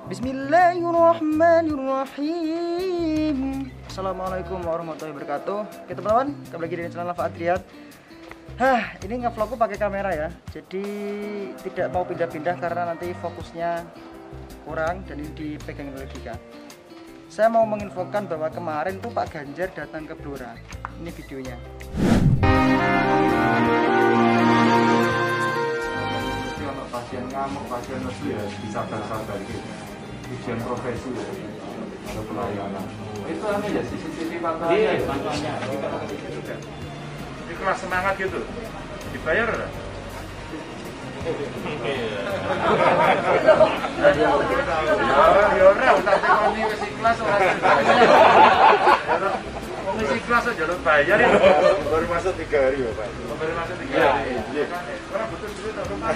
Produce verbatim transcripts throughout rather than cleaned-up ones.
Bismillahirrahmanirrahim. Assalamualaikum warahmatullahi wabarakatuh. Oke teman-teman, kembali lagi di channel Lava Adriat. Hah, ini ngevlogku pakai kamera ya. Jadi tidak mau pindah-pindah karena nanti fokusnya kurang dan ini dipegang oleh Dika. Saya mau menginfokan bahwa kemarin tuh Pak Ganjar datang ke Blora. Ini videonya. Pasien ngamuk, pasien lesu ya bisa sabar gitu. Ujian profesi ya, ada pelayanan. Itu anu ya C C T V pantauannya. Iya, pantauannya. Ini kelas semangat gitu. Dibayar enggak? Ya, ya ora usah tekoni wis ikhlas ora dibayar. Wis ikhlas aja lo bayar ya. Baru masuk tiga hari ya, Pak. Baru masuk tiga hari. Iya. Ora butuh duit to, Pak.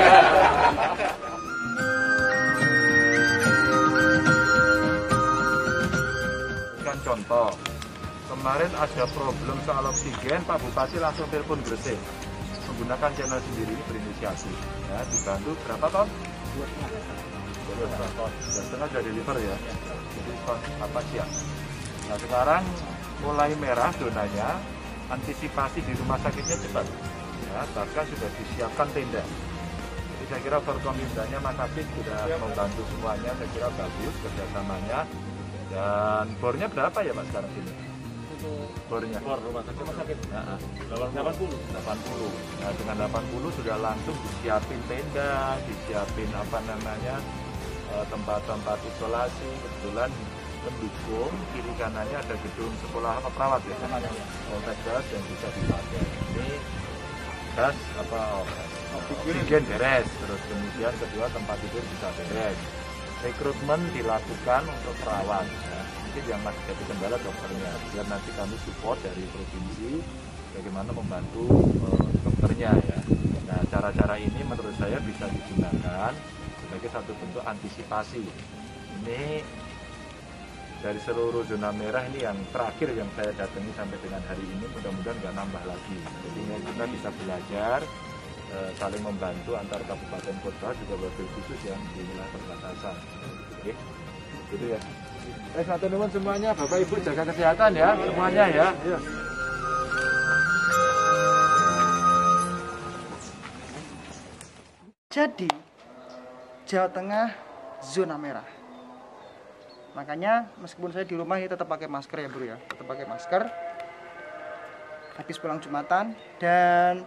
Kan contoh, kemarin ada problem soal oksigen, Pak Bupati langsung telepon Gresik menggunakan channel sendiri berinisiasi, ya dibantu berapa ton? Dua setengah ton. Dua setengah sudah deliver ya. Jadi ton apa siap. Nah sekarang mulai merah zonanya, antisipasi di rumah sakitnya cepat, ya bahkan sudah disiapkan tenda. Jadi saya kira perkomindanya Mas Afif sudah membantu semuanya, saya kira bagus kerjasamanya. Dan bornya berapa ya Mas sekarang ini? Bornya? Bor rumah sakit, rumah sakit. Nah, delapan puluh. delapan puluh. Nah, dengan delapan puluh sudah langsung disiapin tenda, disiapin apa namanya tempat-tempat isolasi. Kebetulan mendukung kiri kanannya ada gedung sekolah apa perawat ya? Oh, gas yang bisa dipakai. Ini gas apa? Oksigen beres. Terus kemudian kedua tempat tidur bisa beres. Rekrutmen dilakukan untuk perawat. Ya. Mungkin yang masih jadi kendala dokternya, biar nanti kami support dari provinsi bagaimana membantu uh, dokternya ya. Nah cara-cara ini menurut saya bisa digunakan sebagai satu bentuk antisipasi. Ini dari seluruh zona merah ini yang terakhir yang saya datangi sampai dengan hari ini, mudah-mudahan nggak nambah lagi. Jadi kita bisa belajar uh, saling membantu antar kabupaten kota juga wabil khusus yang di wilayah perbatasan. Oke, gitu ya. Eh, satu teman semuanya, Bapak Ibu jaga kesehatan ya, semuanya ya. Ayo. Jadi Jawa Tengah zona merah. Makanya meskipun saya di rumah ya tetap pakai masker ya bro ya, tetap pakai masker. Habis pulang Jumatan dan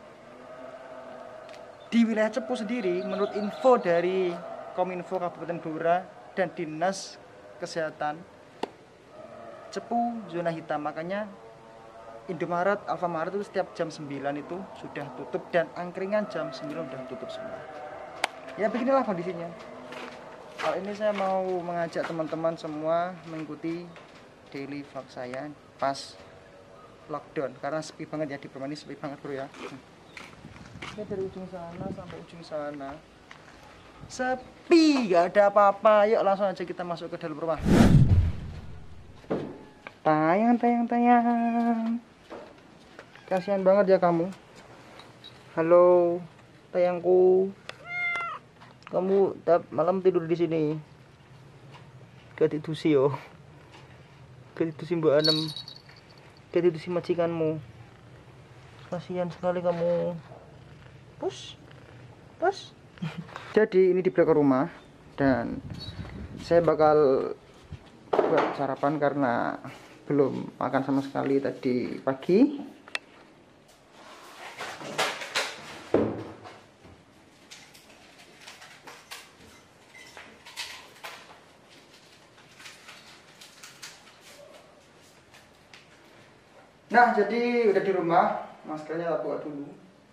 di wilayah Cepu sendiri, menurut info dari Kominfo Kabupaten Blora dan Dinas Kesehatan, Cepu zona hitam. Makanya Indomaret, Alfamaret itu setiap jam sembilan itu sudah tutup dan angkringan jam sembilan sudah tutup semua. Ya beginilah kondisinya. Kali ini saya mau mengajak teman-teman semua mengikuti daily vlog saya pas lockdown karena sepi banget ya, di Permani sepi banget bro ya. Ini dari ujung sana sampai ujung sana sepi, gak ada apa-apa. Yuk langsung aja kita masuk ke dalam rumah. Tayang, tayang, tayang. Kasihan banget ya kamu. Halo, tayangku. Kamu tiap malam tidur di sini. Gak tidusi yo. Gak tidusi Mbak Anem. Gak tidusi majikanmu. Kasihan sekali kamu. Pus, pus. Jadi ini di belakang rumah dan saya bakal buat sarapan karena belum makan sama sekali tadi pagi. Nah jadi udah di rumah, maskernya tak buat dulu.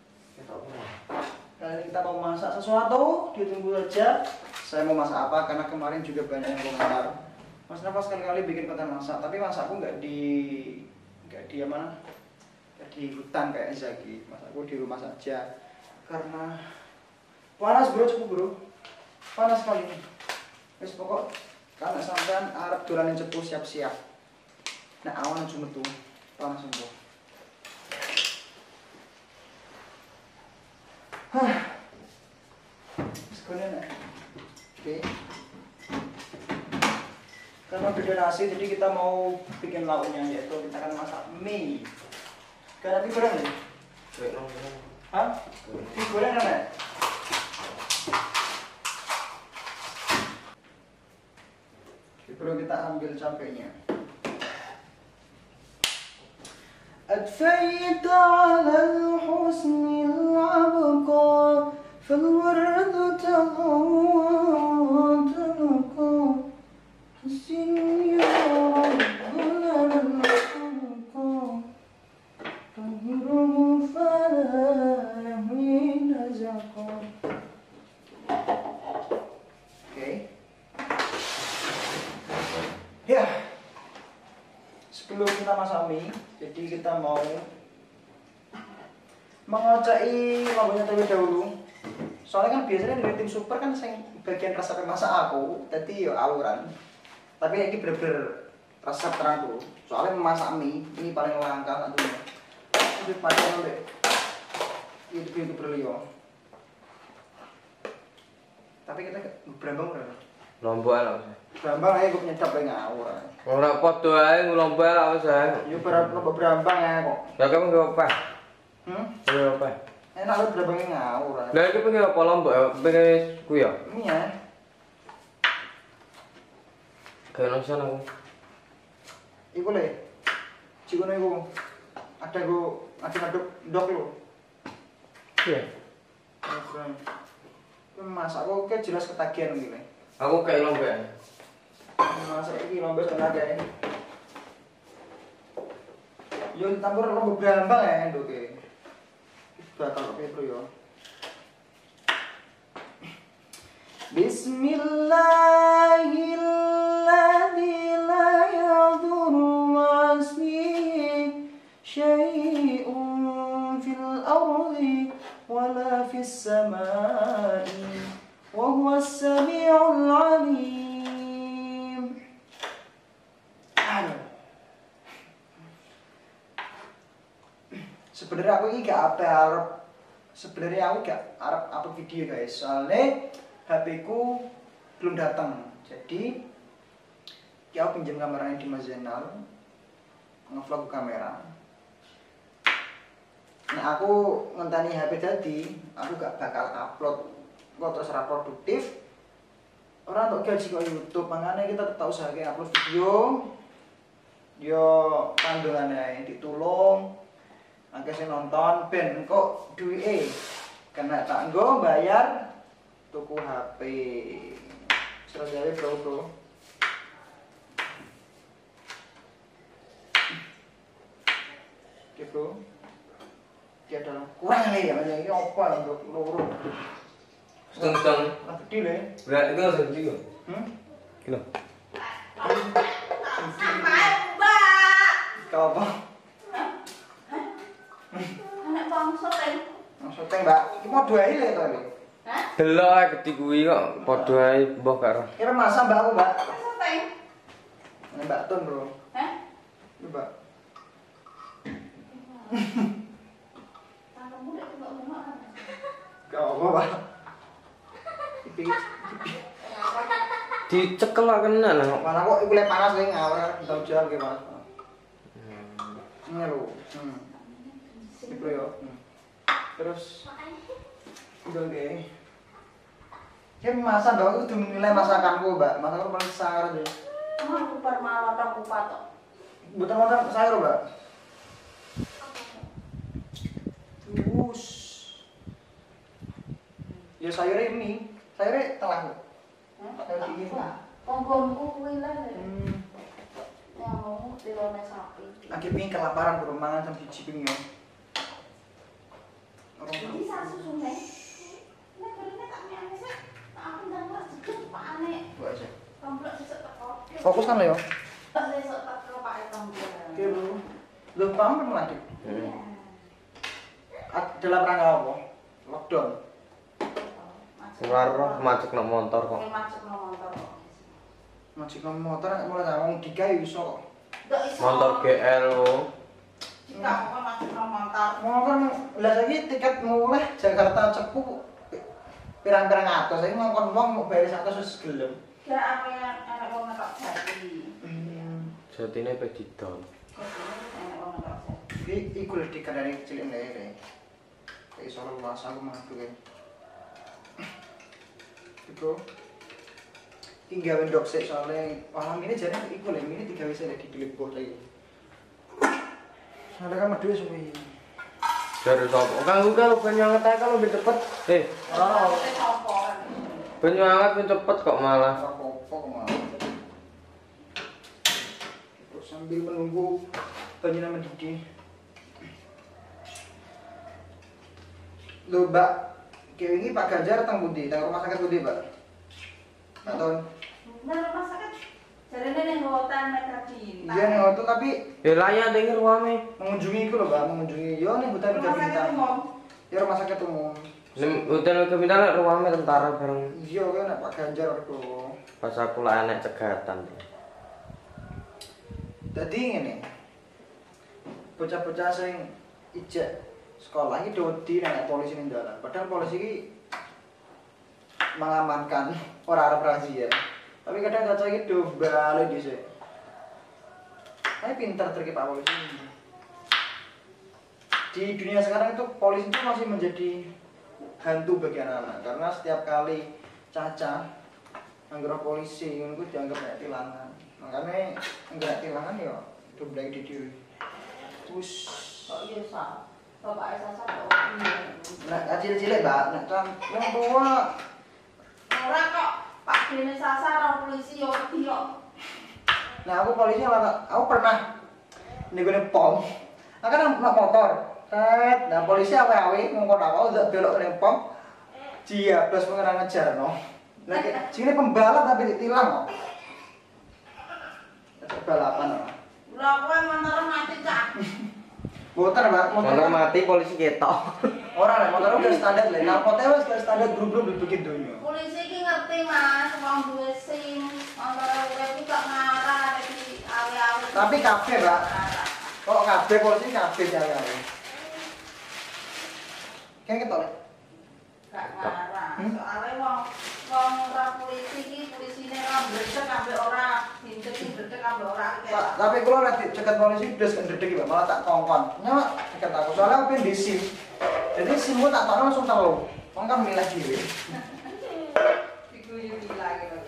Kali ini kita mau masak sesuatu, ditunggu aja. Saya mau masak apa karena kemarin juga banyak yang komentar. Mas Nafas kali-kali bikin konten masak, tapi masakku nggak di nggak di mana? Nggak di hutan kayak Zaki. Masakku di rumah saja karena panas bro, cukup bro. Panas sekali. Wes pokok kalau sampean arep dolanan cepu siap-siap. Nah awan cuma tuh panas semua. Hah. Sekolah nak. Oke. Karena beda nasi, jadi kita mau bikin lauknya, yaitu kita akan masak mie. Karena mie goreng nih? Hah? Mie goreng kan ya? Perlu kita ambil cabenya. أدفيت على الحسن العبقى فالورد تغوطنقى حسن يا رب لنا الحبقى طهره فلا يهين زقا. Oke. Ya. Sebelum kita masak mie, jadi kita mau mengocai lampunya terlebih dahulu. Soalnya kan biasanya dari tim super kan yang bagian resep masak aku, jadi ya awuran. Tapi ini bener-bener resep terang dulu. Soalnya memasak mie ini paling langka satunya. Lebih panjang sampai itu itu berlian. Tapi kita berambang berapa? Lombok lah. Berambang aja gue nyedap lagi ngawur. Ora padha ae lombok lah wis ae. Yo berapa lombok berambang ya kok. Lah kamu nggo apa? Hmm? Nggo apa? Enak lu berambangnya ngawur. Lah iki pengen apa lombok? Pengen ku ya. Iya. Kayak nang sana aku. Iku le. Cikono iku. Ada go aduk-aduk ndok lho. Iya. Masak kok kayak jelas ketagihan iki le. Aku kayak lombok. Masak iki lombok tenaga ya. Yo ditambur lombok berambang ya ndoke. Bakal oke bro yo. Bismillahirrahmanirrahim. شيء في الأرض ولا في السماء وهو السميع العليم. Sebenarnya aku ini gak apa Arab. Sebenarnya aku gak Arab apa video guys. Soalnya H P ku belum datang. Jadi ya aku pinjam kameranya di Mas Zainal, ngevlog kamera. Nah aku ngenteni H P jadi, aku gak bakal upload, kok terus ora produktif. Orang untuk gaji kok YouTube, makanya kita tetap usahakan upload video. Yo pandangannya ditulung, akhirnya nonton ben kok duit karena tak nggo bayar tuku H P. Selesai bro bro. Oke bro. Dia adalah kurang nih ya, ini apa untuk loro? Setengah. Apa gede le? Berarti itu harus gede kok. Hmm? Kilo. Sampai mbak. Kau apa? Anak bang soteng. Soteng mbak, ini mau dua ile tadi. Hah? Delok ae gede kuwi kok padha ae mbah karo. Kira masa mbak aku mbak? Soteng. Ini mbak Tun bro. Hah? Ini mbak. Tangkamu udah coba rumah. Kau apa mbak? Pipi. Dicekel lah kena lah. Mana kok ibu le panas lagi ngawur, tahu jam gimana? Ini lo. Hmm. Ini bro yo. Terus. Udah oke. Ya masa mbak aku udah menilai masakanku mbak, masakanku paling sangar deh. Mah kupar malah tak kupat tok. Bukan makan sayur mbak. Terus. Ya sayurnya ini, sayurnya telah. Hah? Konggonku kuwi lah. Hmm. Yang tilone sapi. Lagi pingin kelaparan bro, mangan sama biji pingin. Jadi sasu sungai. Nek berene tak nyane sih. Aku ndang ora sedep pakane. Buat aja. Komplek sesuk teko. Fokus kan lo ya? Sesuk teko Pak Komplek. Oke bro. Lo paham kan lagi? Iya. Dalam rangka apa? Lockdown. Ngarep macet nang motor kok. Ini masuk no motor kok. Masih kamu motor mulai ngomong dikai iso kok. Ndak iso. Motor G L oh. Jika aku masuk no motor. Mau kan lah lagi tiket mulai Jakarta Cepu pirang-pirang atus, saya ngongkon wong mau bayar satu sus gelem. Kira apa yang anak wong ngetok jati. Jatine pe didol. Kok anak wong ngetok jati. Iki iku lho dikandani cilik lere. Kayak soal luas aku mangku kan. Iku iki gawe ndok sik soalnya malam ini jane iku lho ini tiga wis di dilebok lagi. Soalnya kan medue suwi. Dari sapa? Kanggo kalau banyu anget ae kalau lebih cepet. Eh, Ora Ora sapa kan. banyu anget lebih cepet kok malah. apa-apa kemana. Terus sambil menunggu banyunya mendidih. Lho Mbak, kayak ini Pak Ganjar teng pundi? Teng rumah sakit pundi, Mbak? Mbak Ton. Nah, rumah sakit jarene ning hotel Mega Bintang. Iya nih hotel tapi Ya layak denger ruame. mengunjungi itu loh Mbak, mengunjungi yo nih hotel Mega Rumah sakit Bintang. umum. Ya rumah sakit umum. Ning hotel ke bintang lek ruame tentara bareng. Iya kan Pak Ganjar itu. Pas aku lah enek cegatan. Jadi ngene. Bocah-bocah sing ijek sekolah iki wedi nek polisi ning dalan. Padahal polisi iki mengamankan ora arep razia. Tapi kadang cocok iki do bali dhisik. Tapi pintar trik Pak polisi. Di dunia sekarang itu polisi itu masih menjadi hantu bagi anak-anak karena setiap kali caca anggere polisi ngono ku dianggap kayak tilangan. Makanya enggak tilangan ya domblek di diri. Terus Kok iya sa? Bapak Sasa kok iya. nek cilik-cilik, Mbak, nek kan wong tua Ora kok Pak Dene Sasa ora polisi yo wedi kok. nah aku polisi malah aku pernah nih gue pom akan nak motor tet nah polisi awe-awe ngomong apa udah belok ke pom dia plus mengerang ngejar no nah sini pembalap tapi ditilang kok balapan no Lha kowe motor mati cak. motor Mbak Motor mati polisi ketok. orang lah motor udah standar lah nah potnya wes gak standar grup-grup begitu dunia Polisi iki ngerti Mas, wong duwe SIM, motor urip iki kok ngarah iki awe-awe. tapi kafe Mbak kok kafe polisi kafe cewek kayak ketok le Gak ngarah. Soale wong wong ora polisi iki polisine ora bledek ambek ora bintik iki bledek ambek ora iki. Pak, tapi kalau nanti cekat polisi udah ngededek Mbak, malah tak kongkon. Nyawa cekat aku soalnya aku pengen di SIM. Jadi SIMmu tak tahu langsung tahu. Wong kan milah dhewe. Diguyu lagi lho.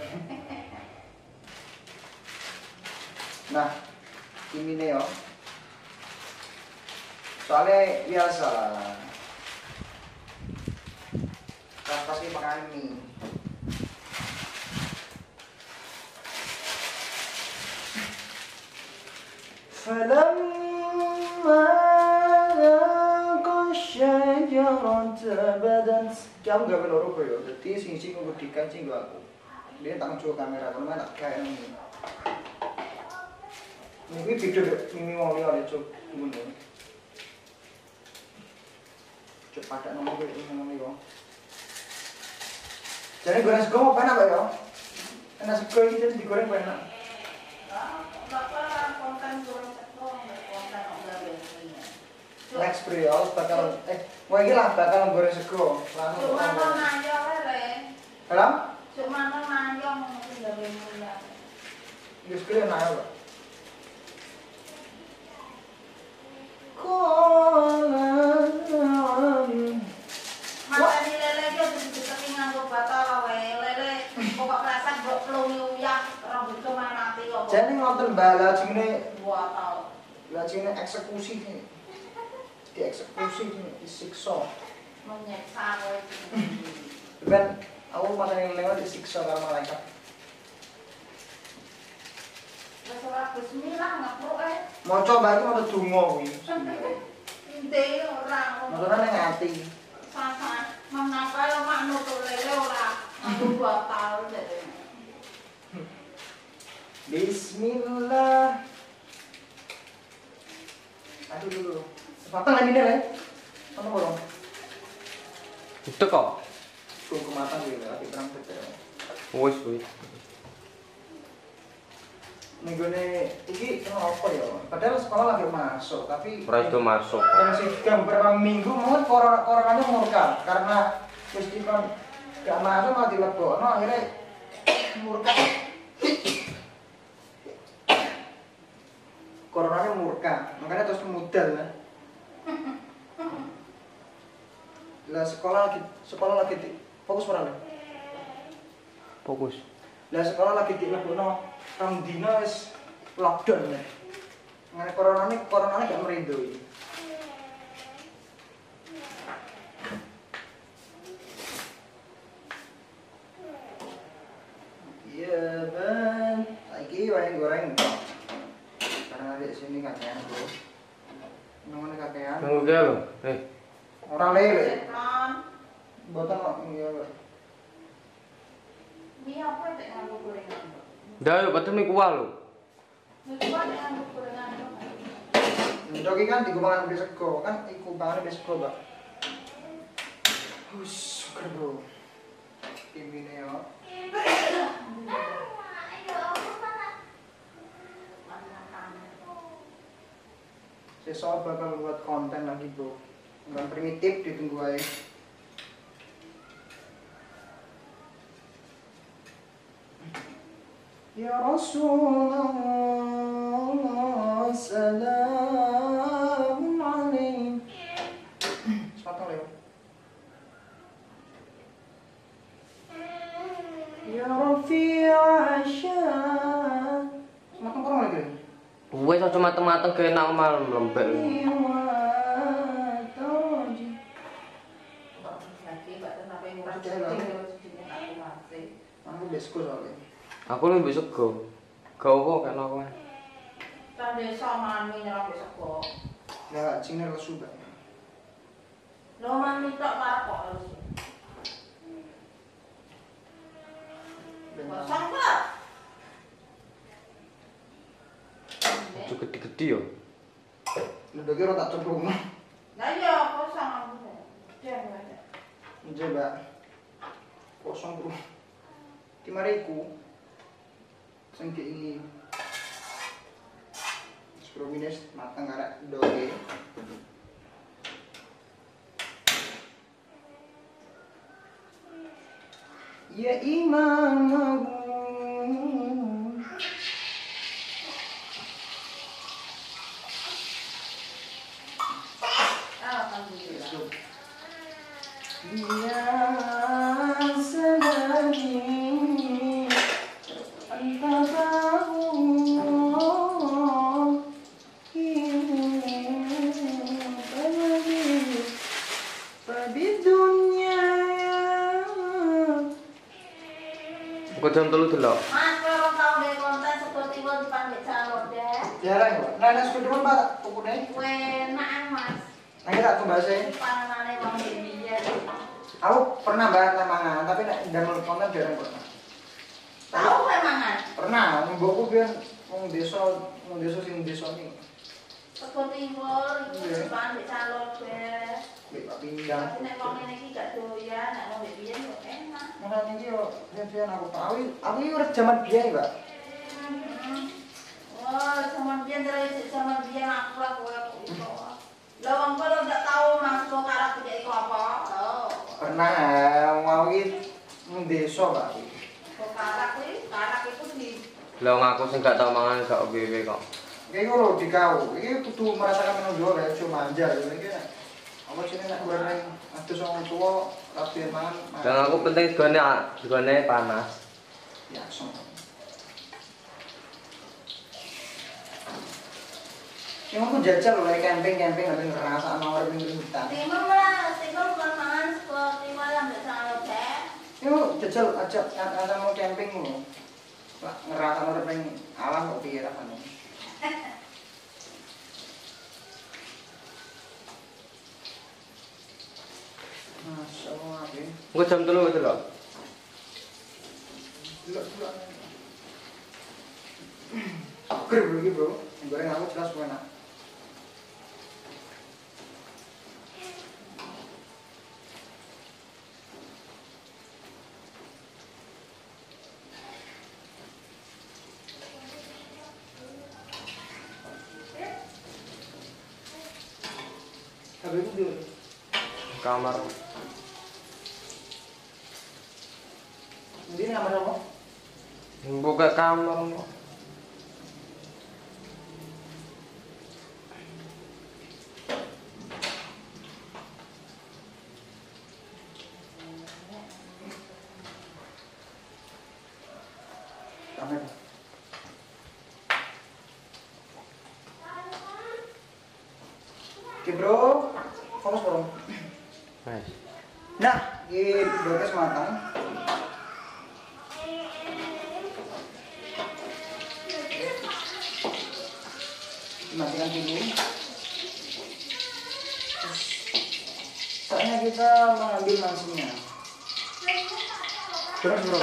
Nah, ini nih yo. Soalnya biasa. Pas pasti makan mie. فلما ذاق الشجرة بدت kamu gak meloro kok ya jadi sing sing ngedikan sing aku dia tak ngcoba kamera kan tak kayak ini ini video mimi mau lihat ya cok ngono cepat tak nomor gue ini ngomong yo jadi goreng sego mau enak ya enak sego ini jadi digoreng enak Bapak konten goreng sego, konten gawe. next Priol bakal eh wah iki lah bakal goreng sego langsung Cuma tambah. nanya wae. Dalam Cuma nanya mungkin gawe mulia. wis kene enak ya Pak. Kolam Makane lele iki aja ditekan nganggo batal wae. Lele pokok rasa mbok plungi uyah rambut kemana mati kok. jane ngonten bala jenenge Batal. la jenenge eksekusi nih. Dieksekusi nih, disiksa. Menyeksa kowe. Ben aku matane lewat disiksa karo malaikat. Wis ora bismillah ngapruk ae. Maca bae maca donga kuwi. Inde ora. Macane ning ati. Sasa mengapa lo mak nutul lele ora nganggo batal deh. Bismillah. Aduh dulu. Sepatang lagi nih, Le. Apa borong? Itu kok. Tuh kematang gitu, tapi terang betul. Wis wis. Minggune iki kenapa ya? Padahal sekolah lagi masuk, tapi Ora itu masuk. yang sih beberapa minggu mau corona coronanya murka karena wis dikon gak masuk malah dilebokno akhirnya murka. Coronanya murka, makanya terus modal lah. Lah sekolah lagi sekolah lagi di, fokus ora lho. Fokus. Lah sekolah lagi di lebokno rong dina wis lockdown ya. Ngene coronane coronane gak merindo iki. Iya, Ben. Saiki wae goreng. Karena di sini kakean, Bro. Nang kakean. Nang oke lho. Eh, Ora lele. Setan. Boten kok iya. Ini apa yang nganggo gorengan? ndak yo betul niku wae lho. Niku apa yang nganggo gorengan? Ndok iki kan dikupangan mbek sego, kan iku pangan mbek sego, Mbak. Hus, syukur, Bro. Timine yo. Sesok bakal buat konten lagi, Bro. Bukan primitif, ditunggu aja. Ya Rasulullah, salamun alaik. Sepatah leo. Ya Rafi'a Asyad. Matang kurang lagi. Wes aja mateng-mateng ge enak malam lembek. Aku besku soalnya. Aku lu besok go. Go kok kan aku. Kan desa mami nyerang besok kok. Ya, cingnya lesu Mbak. Lo mami tok parah kok harus. Kosong kok. Cukup gede-gede yo. Udah kira tak cemplung. Lah iya kosong aku. Jangan aja. Iya, Mbak. Kosong, Bro. Di mariku. Sing ini. sepuluh menit matang karek doge. Ya imamahu. Alhamdulillah. Dia sedari antabahu Kok jam telu delok. Mas kalau tau nggak konten seperti mau dipanggil calon deh. jarang kok. Nah, nah sepeda Pak, pokoknya. Kue naan mas. Nanti tak kembali. Panganane wong dia. Aku pernah bahas lamangan, tapi nek damel konten jarang pernah. Tahu kue mangan. Pernah, mbokku biyen wong desa, wong desa sing desa iki. Seperti timur itu dipanggil calon deh. Mbek Pak Pindang. Tapi nek wong ngene iki gak doyan, nek wong biyen yo enak. Nah, ini yo biyen aku tahu, aku iki urip zaman biyen, Mbak. Wah, zaman biyen dari zaman biyen aku lah kowe kok iso. Lah wong kowe gak tau maksud karak iki iku apa? Oh. Pernah, mau iki wong desa, Pak. Kok karak kuwi, karak itu di Lah ngaku sing gak tau mangan gak opo-opo kok. Iki lho dikau, iki kudu merasakan menunggu ya, cuma manja ya iki. Apa sih nek goreng adus wong tuwa kabeh mangan. Dan aku penting segone segone panas. Ya, so. Yang aku jajal loh, kayak camping-camping, nanti ngerasa sama orang yang hutan. timur lah, timur bukan mangan sekolah timur yang gak salah deh. Ini jajal aja, ada mau camping loh. Lah, ngerasa orang yang alam kok piye rasanya. Masya Allah, Abi. Kok jam telu delok. Delok-delok. Ger lagi, Bro. Goreng aku jelas enak. Habis itu di Kamar. Ini kamar apa? Buka kamar kok. Kamar. Oke bro, fokus bro. Mas. Nah, ini beres matang. Matikan dulu. Saatnya kita mengambil nasinya. Terus bro.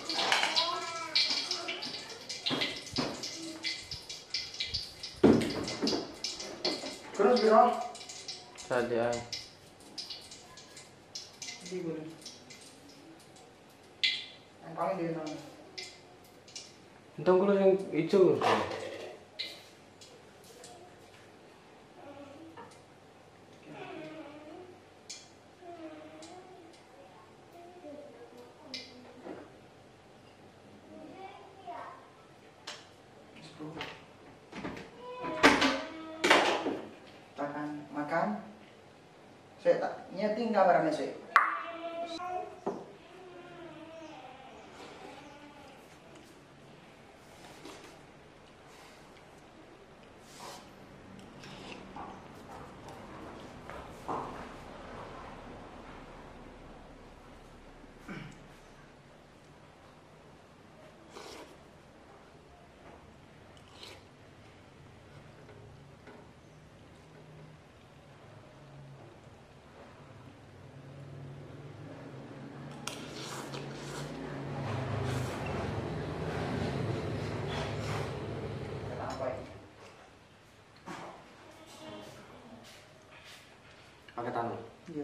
Terus bro. Tadi ay. Hindi boleh. Ang pangit din naman. Entong kulo yang ijo. Makan, makan. Saya tak nyeting kabarannya saya. Pakai tangan. Iya.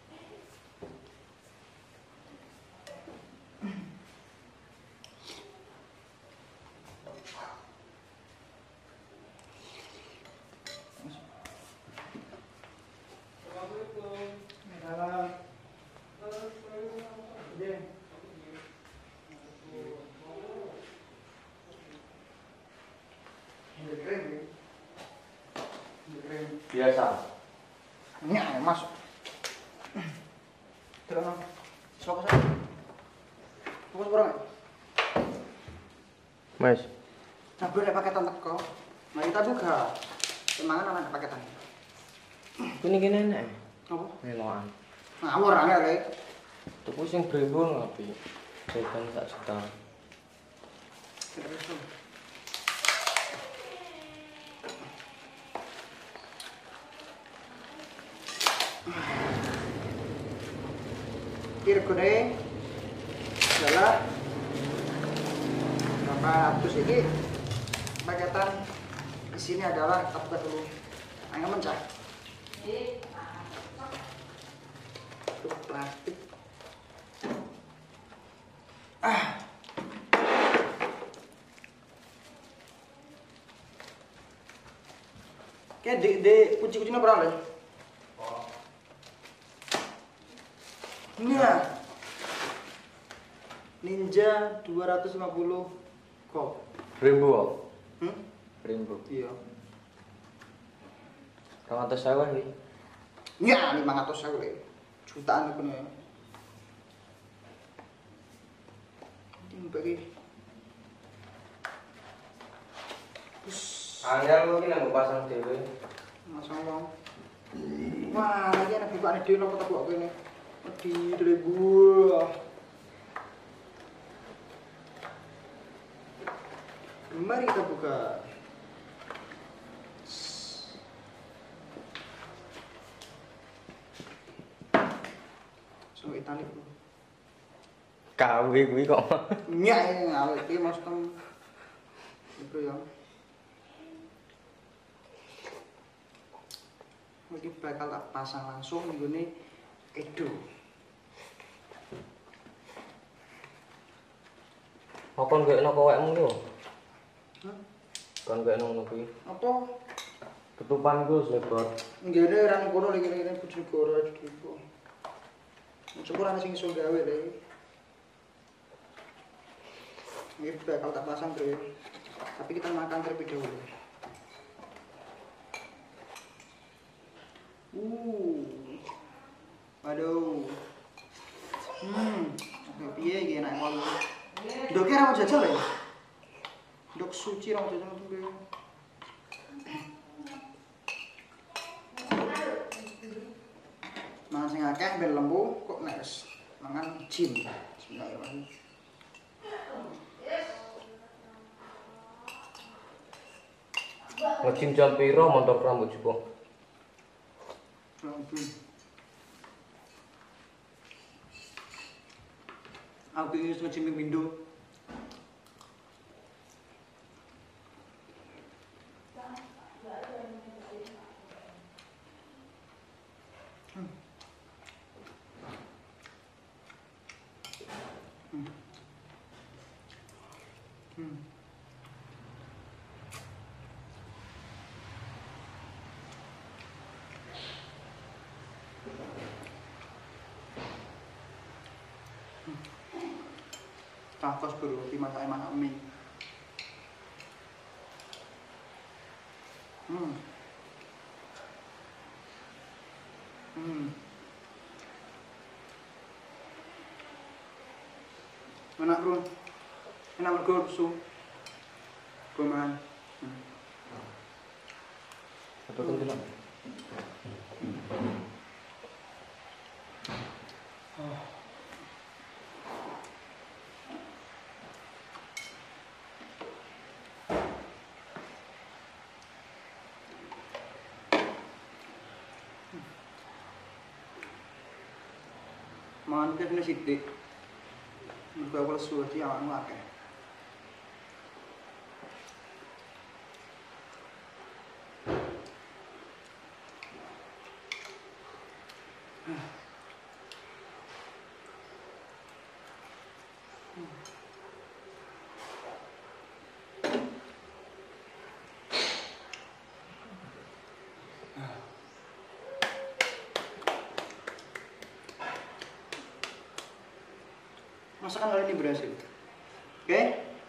Biasa. Nyak, masuk. Terus no. Fokus aja. Fokus bro. Mas. Nah, bro, ada paketan teko. Mari kita buka. Semangat anak paketan. Kini kene enak. Apa? Meloan. Ngawur angel le. Tuku sing brembol ngopi. Setan tak juta. Terus. Kira kode adalah berapa ratus ini paketan di sini adalah kita buka dulu. Ayo mencah. Tuh plastik. Ah. Oke, di di kunci-kuncinya berapa? Ini ya. Ninja dua ratus lima puluh kop. Brembol. Hmm? Brembol. Iya. Rong atus sewu iki. Ya, lima ratus sewu le. Jutaan aku nih. Ini bagi. Terus Angel iki nang pasang dhewe. masang wong. Wah, lagi anak bukaan dhewe napa tak buat kene. Di ribu. Mari kita buka. So Itali bro. K W kuwi kok. Nyak ini awet iki mas tem. Itu ya. Iki bakal tak pasang langsung nggone Edo. Apa nggak no kowekmu yo? Hah? Kan nggak no kuwi. Apa? Ketupan ku lebar. Nggene orang kono lagi ngene Bojonegoro gitu. Coba ana sing iso gawe le. Ini bakal tak pasang bro. Tapi kita makan terlebih dahulu. Uh, waduh. Hmm, oke piye iki enak wae. Ndoke ra mau jajal ya? Ndok suci ra mau jajal tuh. Mangan sing akeh ben lembu kok nek wis mangan jin. Bismillahirrahmanirrahim. Ngecim jam piro montor rambut jebong? Aku ini ngecim window. Hmm. Hmm. Hmm. Tangkos bro, di masa emak mie. Hmm. Hmm. Enak bro, enak mergo su. Kuman. Hmm. Satu kentil. Oh. Mangan kene sithik. Mergo aku lesu iki awakmu akeh. Masakan kali ini berhasil. Oke? Okay?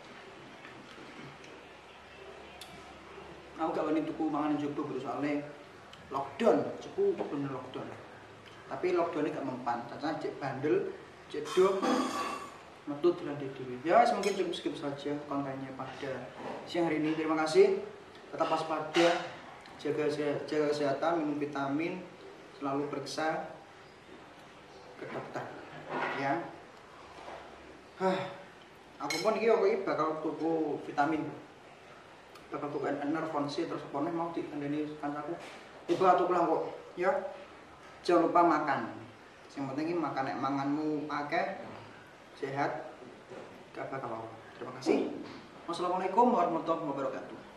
Aku gak wani tuku mangan jopo bro soalnya lockdown, cepu bener lockdown. Tapi lockdownnya gak mempan, caca cek bandel, cek dok, metut dan diri. Ya, mungkin cukup skip saja kontennya pada siang hari ini. Terima kasih. Tetap waspada, jaga jaga kesehatan, minum vitamin, selalu periksa ke dokter. Ya. Hah, aku pun iki iki bakal tuku vitamin. Bakal tuku Enervon C terus pone mau dikandani kancaku. Ibu tuku lah kok, ya. Jangan lupa makan. Yang penting ini makan nek manganmu akeh, sehat, gak bakal. Terima kasih. Wassalamualaikum warahmatullahi wabarakatuh.